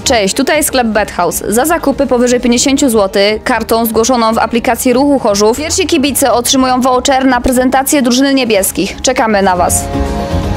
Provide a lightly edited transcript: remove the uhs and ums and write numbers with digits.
Cześć, tutaj sklep Bethouse. Za zakupy powyżej 50 zł, kartą zgłoszoną w aplikacji Ruchu Chorzów, pierwsi kibice otrzymują voucher na prezentację drużyny niebieskich. Czekamy na Was.